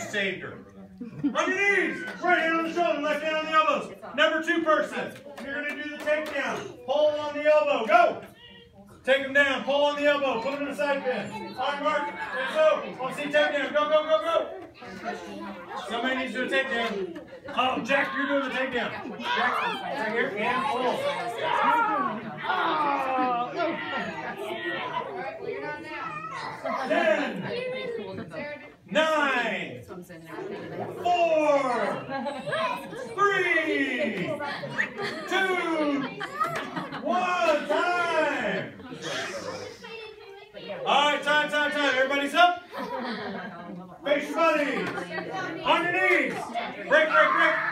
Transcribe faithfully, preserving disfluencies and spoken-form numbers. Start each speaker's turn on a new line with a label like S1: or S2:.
S1: saved her. On your knees. Right hand on the shoulder, left hand on the elbows. Number two person. You're going to do the takedown. Pull on the elbow. Go. Take him down. Pull on the elbow. Put him in a side bend. On mark. And so. Want to see takedown. Go, go, go, go. Somebody needs to do a takedown. Oh, Jack, you're doing the takedown. Jack, right here. And pull. Ten. Nine. Four. Three. Two. One. Time. All right, time, time, time. Everybody's up. Face your body. On your knees. Break, break, break.